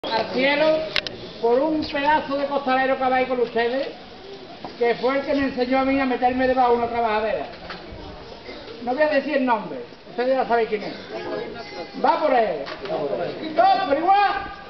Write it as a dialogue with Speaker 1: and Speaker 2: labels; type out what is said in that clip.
Speaker 1: Al cielo por un pedazo de costalero que vais con ustedes, que fue el que me enseñó a mí a meterme debajo de una trabajadera. No voy a decir el nombre, ustedes ya saben quién es. Va por él. Todo por igual.